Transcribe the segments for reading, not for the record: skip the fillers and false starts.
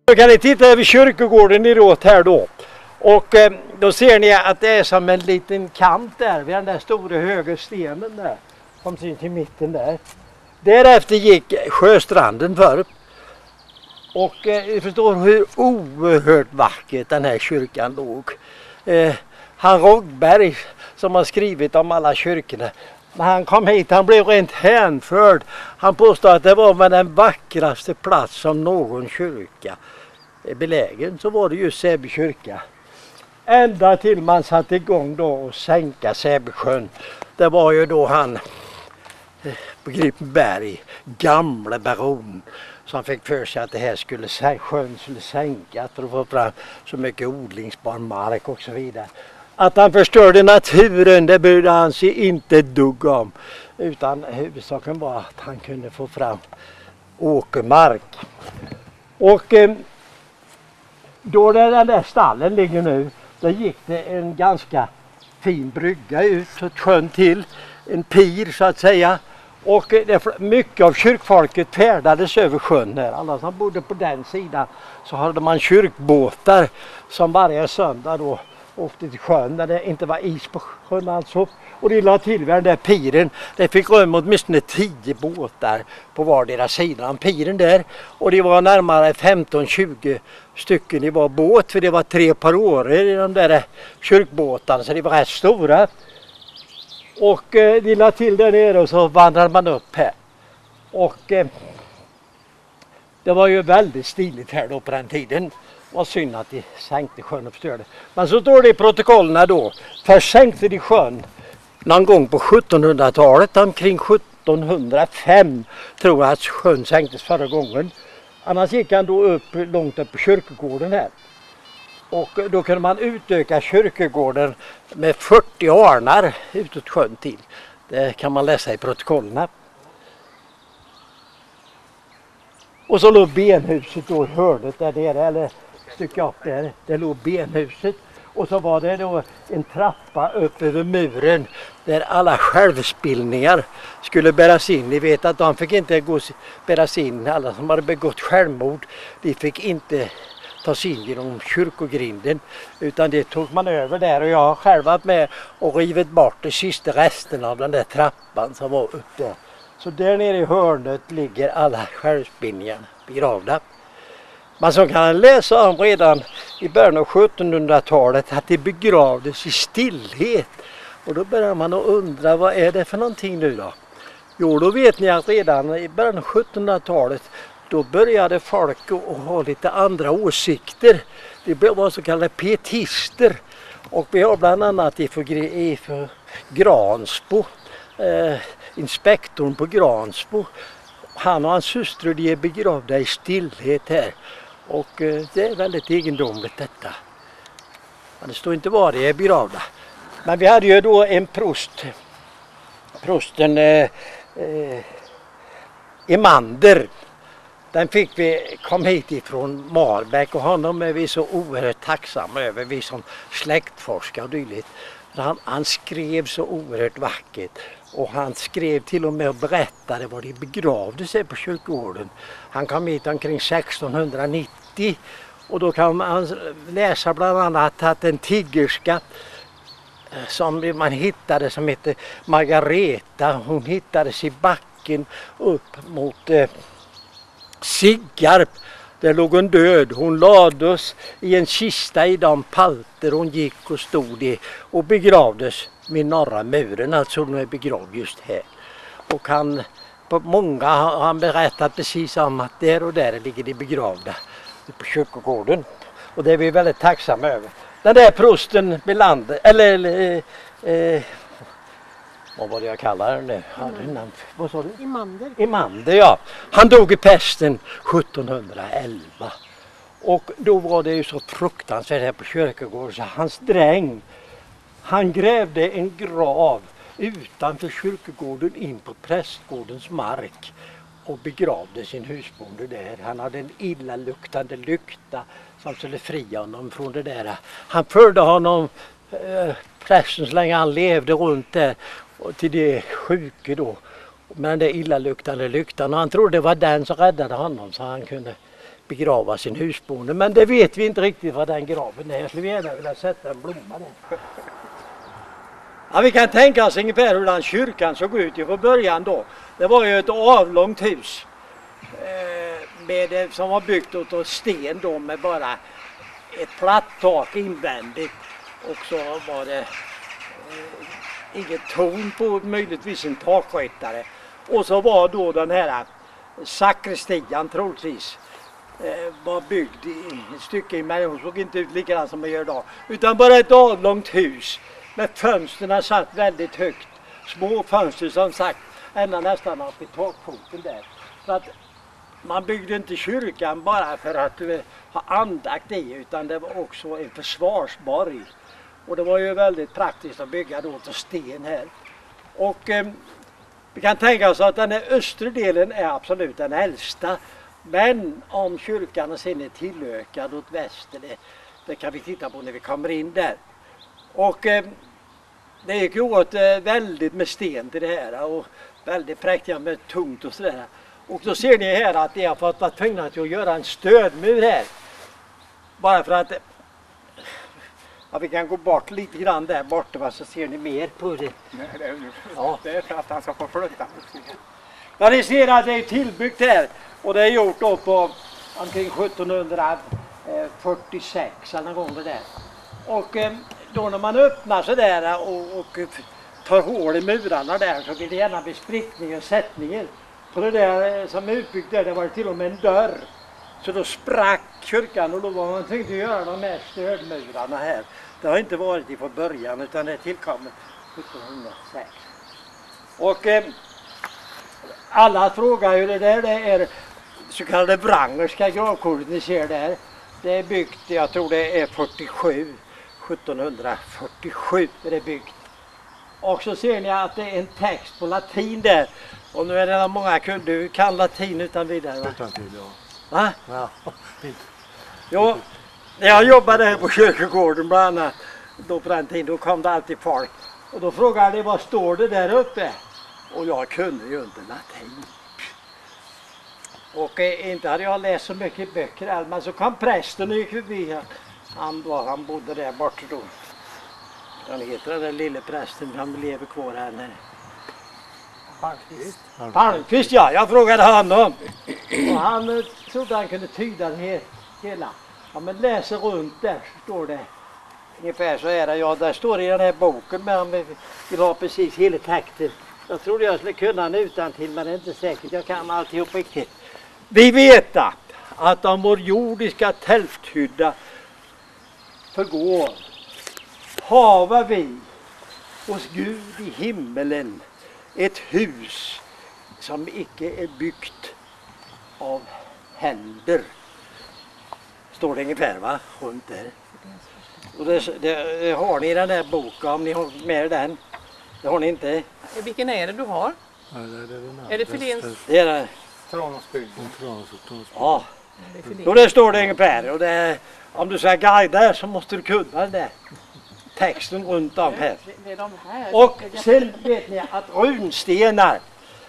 Då kan ni titta över kyrkogården neråt här då. Och då ser ni att det är som en liten kant där vid den där stora höga stenen där. Som syns i mitten där. Därefter gick sjöstranden förr. Och ni förstår hur oerhört vackert den här kyrkan låg. Han Rogberg som har skrivit om alla kyrkorna. När han kom hit, han blev rent hänförd. Han påstod att det var med den vackraste plats som någon kyrka är belägen. Så var det ju Säby kyrka. Ända till man satte igång då och sänka Säbysjön. Det var ju då han på Gripenberg, gamle baron, som fick för sig att det här sjön skulle sänkas för att få fram så mycket odlingsbar mark och så vidare. Att han förstörde naturen, det brydde han sig inte dugg om. Utan huvudsaken var att han kunde få fram åkermark. Och då den där stallen ligger nu, då gick det en ganska fin brygga ut så sjön till. En pir så att säga. Och mycket av kyrkfolket färdades över sjön här. Alla som bodde på den sidan så hade man kyrkbåtar som varje söndag då åkte till sjön när det inte var is på sjön alltså. Och det la till den där piren. Det fick rum åtminstone 10 båtar på vardera sidan piren där. Och det var närmare 15-20 stycken i var båt. För det var 3 par år i de där kyrkbåtarna så det var rätt stora. Och de la till där nere och så vandrade man upp här. Och det var ju väldigt stiligt här då på den tiden. Det var synd att de sänkte sjön och förstörde. Men så står det i protokollerna då. Först sänkte de sjön någon gång på 1700-talet. Omkring 1705 tror jag att sjön sänktes förra gången. Annars gick han då upp långt upp på kyrkogården här. Och då kunde man utöka kyrkogården med 40 arnar utåt sjön till. Det kan man läsa i protokollerna. Och så låg benhuset då i hörnet där nere, eller stycke upp där. Det låg benhuset. Och så var det då en trappa upp över muren där alla självspillningar skulle bäras in. Ni vet att de fick inte bäras in, alla som hade begått självmord, de fick inte ta sig in genom kyrkogrinden utan det tog man över där och jag har själv varit med och rivit bort de sista resterna av den där trappan som var upp där. Så där nere i hörnet ligger alla självspillningarna begravda. Man så kan läsa om redan i början av 1700-talet att det begravdes i stillhet. Och då börjar man att undra, vad är det för någonting nu då? Jo, då vet ni att redan i början av 1700-talet då började folk att ha lite andra åsikter. Det var så kallade pietister. Och vi har bland annat i Gransbo, inspektorn på Gransbo. Han och hans hustru de är begravda i stillhet här. Och det är väldigt egendomligt detta. Men det står inte var de är begravda. Men vi hade ju då en prosten Emander. Den fick vi kom hit ifrån Marbäck och honom är vi så oerhört tacksamma över, vi som släktforskare och dylikt. Han skrev så oerhört vackert och han skrev till och med och berättade var de begravde sig på kyrkogården. Han kom hit omkring 1690 och då kan man läsa bland annat att en tiggerska som man hittade som heter Margareta, hon hittades i backen upp mot Siggarp. Där låg hon död. Hon lades i en kista i de palter hon gick och stod i och begravdes vid norra muren. Alltså hon är begravd just här. Och många har han berättat precis om att där och där ligger de begravda på kyrkogården. Och det är vi väldigt tacksamma över. Den där prosten Belander, vad var det jag kallar den nu? Vad sa du? Emander, ja. Han dog i pesten 1711. Och då var det ju så fruktansvärt här på kyrkogården så hans dräng, han grävde en grav utanför kyrkogården in på prästgårdens mark och begravde sin husbonde där. Han hade en illaluktande lykta som skulle fria honom från det där. Han förde honom, prästen så länge han levde runt där, och till det sjuke då. Men den där illaluktande lyktan. Och han trodde det var den som räddade honom så han kunde begrava sin husbonde. Men det vet vi inte riktigt vad den graven är. Jag skulle gärna vilja sätta en blomma där. Ja, vi kan tänka oss ungefär hur den kyrkan såg ut i början då. Det var ju ett avlångt hus som var byggt av sten då, med bara ett platt tak invändigt. Och så var det inget torn på, möjligtvis en takskötare. Och så var då den här sakristian troligtvis var byggd i ett stycke i mig. Hon såg inte ut likadant som man gör idag. Utan bara ett avlångt hus med fönsterna satt väldigt högt. Små fönster som sagt ända nästan upp i takfoten där. Så att man byggde inte kyrkan bara för att ha andakt i, utan det var också en försvarsborg. Och det var ju väldigt praktiskt att bygga då till sten här. Och vi kan tänka oss att den här östra delen är absolut den äldsta. Men om kyrkan sen är tillökad åt väster, det kan vi titta på när vi kommer in där. Och det gick ju åt väldigt med sten till det här och väldigt präktiga med tungt och sådär. Och då ser ni här att det har fått vara tvungna att göra en stödmur här. Bara för att vi kan gå bort lite grann där borta, så ser ni mer på det. Nej, det är för att han ska få flytta. Ja, ni ser att det är tillbyggt här och det är gjort då på omkring 1746 eller någon gång det där. Och då när man öppnar sig där och tar hål i murarna där, så blir det gärna besprickning och sättningar. På det där som är utbyggt där, det var till och med en dörr. Så då sprack kyrkan och då var man tvungen att göra de här stödmurarna här. Det har inte varit i från början, utan det tillkom 1706. Och alla frågar ju det där, det är så kallade Wrangerska gravkornet ni ser där. Det är byggt, jag tror det är 1747 är det byggt. Och så ser ni att det är en text på latin där. Och nu är det många du kan latin utan vidare, va? Utan till, ja. Va? Ja. Jo, när jag jobbade här på kyrkogården bland annat, då på den tiden, då kom det alltid folk. Och då frågade de, vad står det där uppe? Och jag kunde ju inte latin. Och inte hade jag läst så mycket böcker, men så kom prästen och gick förbi. Han bodde där borta då. Han heter den där lille prästen, han lever kvar här nere. Palmqvist, ja, jag frågade honom. Och han trodde han kunde tyda det hela. Ja, men läser runt där står det ungefär så här. Ja, där står det i den här boken, men vi vill ha precis hela texten. Jag trodde jag skulle kunna den utantill, men det är inte säkert. Jag kan alltihop riktigt. Vi vet att om vår jordiska tälthydda förgår, havar vi hos Gud i himmelen ett hus som icke är byggt av händer. Står det ungefär, va? Runt där. Och det har ni i den här boken, om ni har med den. Det har ni inte. Vilken är det du har? Ja, Är det Filins? Det är det. Tranåsbygden. Ja. Och det står det ungefär. Och om du ska guida så måste du kunna den där texten runt om här. Det är de här. Och sen vet ni att runstenar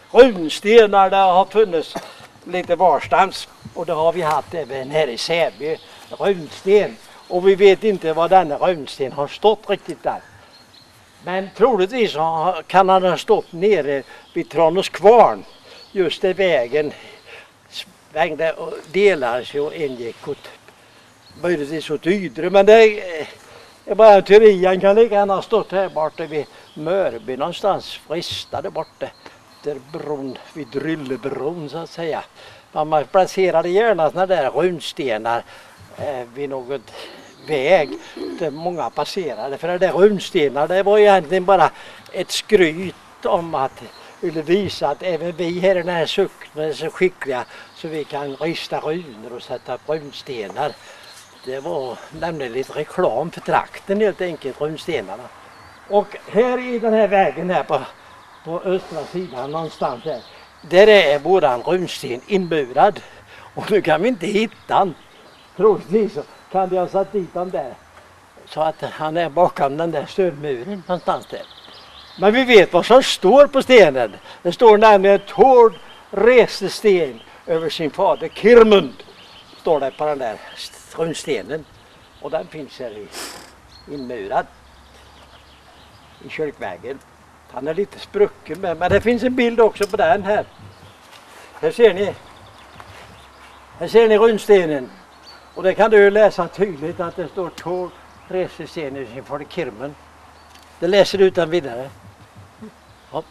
det har funnits lite varstans. Och det har vi haft även här i Säby, runsten. Och vi vet inte vad denna runsten har stått riktigt där. Men troligtvis kan han ha stått nere vid Tranåskvarn. Just där vägen svängde och delades och ingick åt, möjligtvis åt Ydre. Men det är bara en teori. Han kan lika gärna ha stått här borta vid Mörby någonstans, fristade borta. Där bron, vid Dryllebron så att säga. Man placerade gärna såna där runstenar vid något väg där många passerade. För det där runstenar, det var egentligen bara ett skryt om att ville visa att även vi här i den här socknen är så skickliga så vi kan rista runor och sätta upp runstenar. Det var nämligen lite reklam för trakten helt enkelt, runstenarna. Och här i den här vägen här på östra sidan någonstans där är våran runsten inmurad. Och nu kan vi inte hitta den. Troligtvis så kan vi ha satt dit den där. Så att han är bakom den där stödmuren någonstans där. Men vi vet vad som står på stenen. Det står nämligen Tord reste sten över sin fader Kirmund. står det på den där runstenen. Och den finns här inmurad i kyrkväggen. Han är lite sprucken med, men det finns en bild också på den här. Här ser ni. Här ser ni runstenen. Och det kan du läsa tydligt att det står Tor Resesenius inför kirmen. Det läser du utan vidare. Hopp.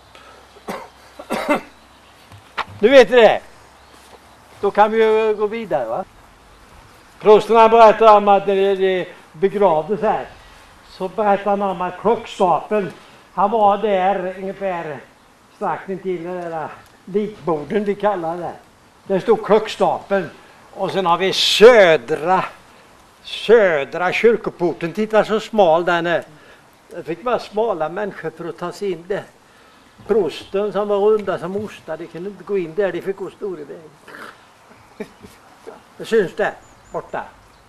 Nu vet ni det. Då kan vi ju gå vidare, va? Prosten berättar om att det begravdes här. Så berättar han om att klockstapeln, han var där ungefär strax intill den där likborden vi kallar det. Där stod klockstapeln. Och sen har vi södra kyrkoporten. Titta så smal den är. Det fick vara smala människor för att ta sig in där. Prosten som var runda som ostar, de kunde inte gå in där, de fick gå stor i vägen. Det syns där, borta.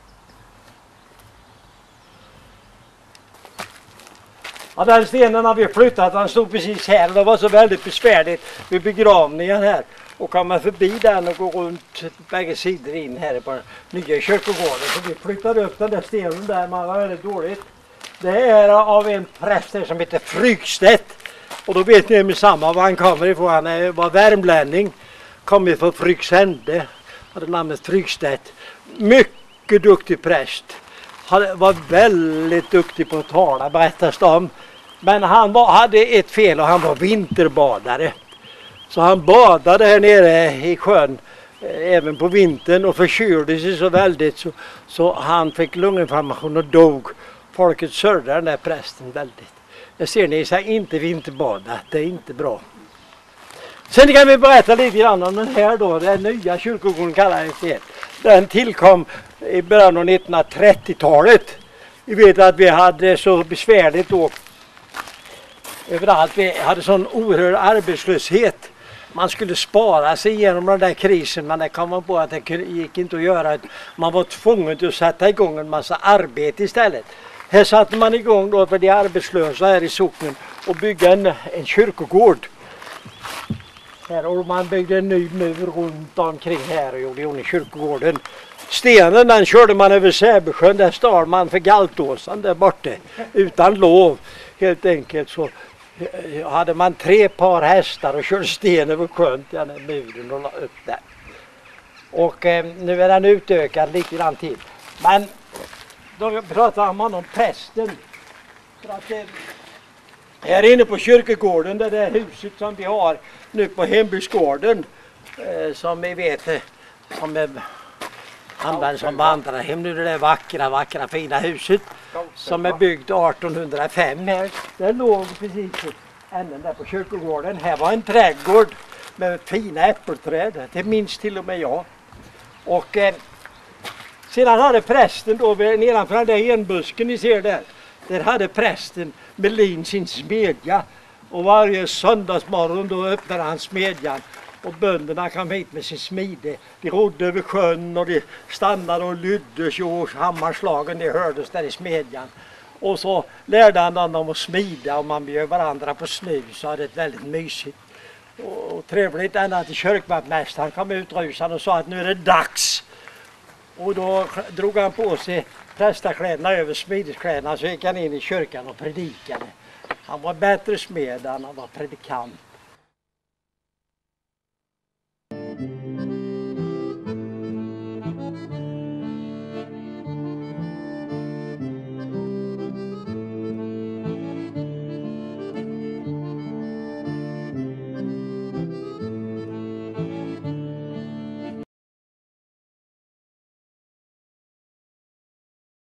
Ja, den stenen har vi flyttat, han stod precis här och det var så väldigt besvärligt vid begravningen här. Och kommer förbi den och går runt bägge sidor in här på den nya kyrkogården. Så vi flyttade upp den där stenen där, man var väldigt dåligt. Det är av en präst som heter Frykstedt. Och då vet ni med samma var han kommer ifrån. Han var värmlänning, kom ifrån Fryksände, hade namnet Frykstedt. Mycket duktig präst. Han var väldigt duktig på att tala, berättas det om. Men han hade ett fel och han var vinterbadare. Så han badade här nere i sjön även på vintern och förkylde sig så väldigt så han fick lunginflammation och dog. Folket sörjde den där prästen väldigt. Det ser ni, så inte vinterbada, det är inte bra. Sen kan vi berätta lite grann om den här då, den nya kyrkogården kallar jag det. Den tillkom i början av 1930-talet. Vi vet att vi hade så besvärligt då överallt. Vi hade sån oerhörd arbetslöshet. Man skulle spara sig igenom den där krisen, men det kom man på att det gick inte att göra. Man var tvungen att sätta igång en massa arbete istället. Här satte man igång då för de arbetslösa här i socknen och bygga en kyrkogård. Här, och man byggde en ny mur runt omkring här och gjorde kyrkogården. Stenen den körde man över Säbesjön, där stal man för Galtåsen där borta. Utan lov helt enkelt så hade man 3 par hästar och körde sten över sjön till den här muren och la upp där. Och nu är den utökad lite grann till. Men då pratar man om prästen. För att här inne på kyrkogården, det där huset som vi har nu på Hembygdsgården, som vi vet som används som vandrarhem nu, det där vackra fina huset som är byggt 1805 här. Det låg precis änden där på kyrkogården. Här var en trädgård med fina äppelträd, det minns till och med jag. Och sedan hade prästen då nedanför den där enbusken ni ser där. Där hade prästen Melin sin smedja. Och varje söndagsmorgon då öppnade han smedjan. Och bönderna kom hit med sin smide. De rodde över sjön och de stannade och lydde och hammarslagen det hördes där i smedjan. Och så lärde han dem att smida och man bjöd varandra på snus och hade ett väldigt mysigt. Och trevligt ända till kyrkvaktmästaren kom ut rusande och sa att nu är det dags. Och då drog han på sig prästakläderna över smideskläderna så gick han in i kyrkan och predikade. Han var bättre smed än han var predikant.